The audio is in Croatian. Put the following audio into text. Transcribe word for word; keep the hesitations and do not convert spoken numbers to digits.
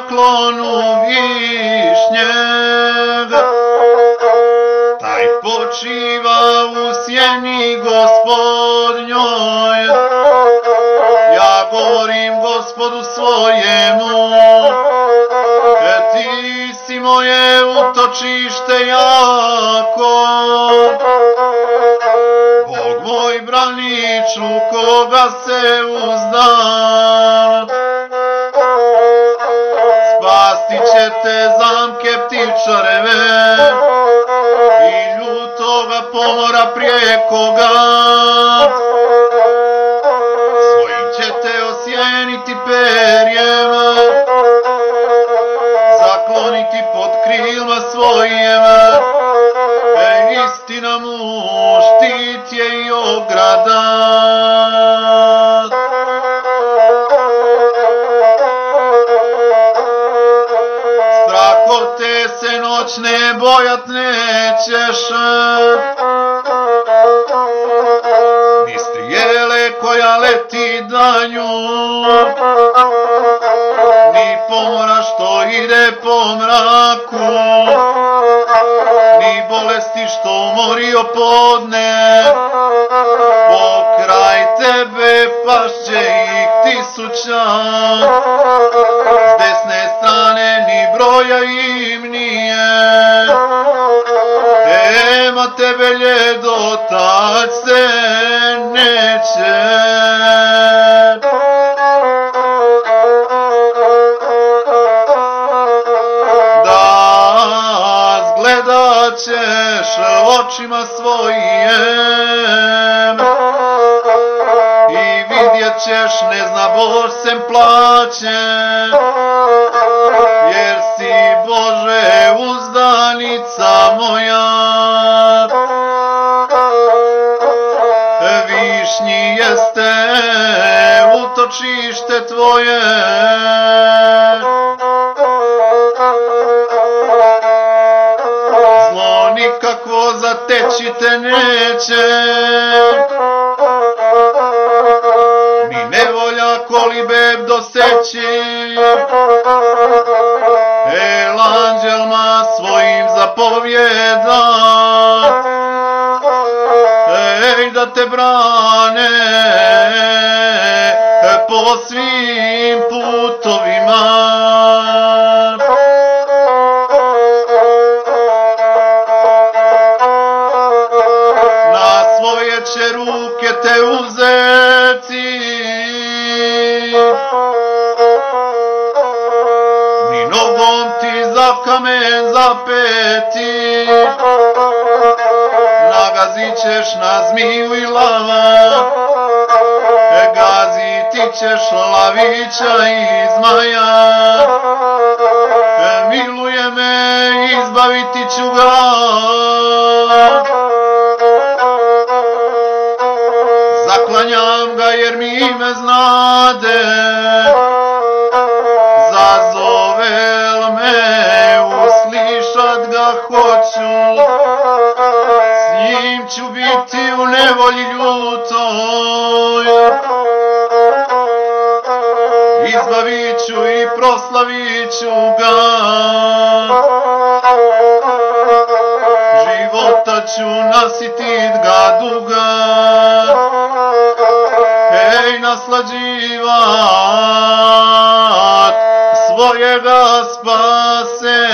klonu višnjega, taj počiva u sjeni Gospodnjoj. Ja govorim Gospodu svojemu, ti si moje utočište jako. Bog moj braniču, koga se uzdam. Spasti će te zamke ptičareve i ljutoga pomora prijekoga. Svojim će te osjeniti perjema, zakloniti pod krilima svojima. E, istina mu štit je i ograda. Strahote se noćne bojat nećeš, ni strijele koja leti danju, ni pomora što ide po mraku, ni bolesti što umorio podne. Pokraj tebe pašće ih tisuća, s desne strane ni broja im nije. Tema tebe ljedotać se neće. Ćeš očima svojim i vidjet ćeš ne zna Bož sem plaće, jer si Bože uzdanica moja. Višnji jeste utočište tvoje, nikakvo zateći te neće, ni nevolja koli beb doseći. El anđelma svojim zapovjeda, ej da te brane po svim putovima. Će ruke te uzeti, ni nogom ti za kamen zapeti. Nagazit ćeš na zmiju i lava, gaziti ćeš lavića i zmaja. Miluje me, izbaviti ću ga, zaklanjam ga jer mi ime znade. Zazovel me, uslišat ga hoću, s njim ću biti u nevolji ljutoj. Izbavit ću i proslavit ću ga, života ću nasitit ga duga. Ej, naslađivat svojega spasenja.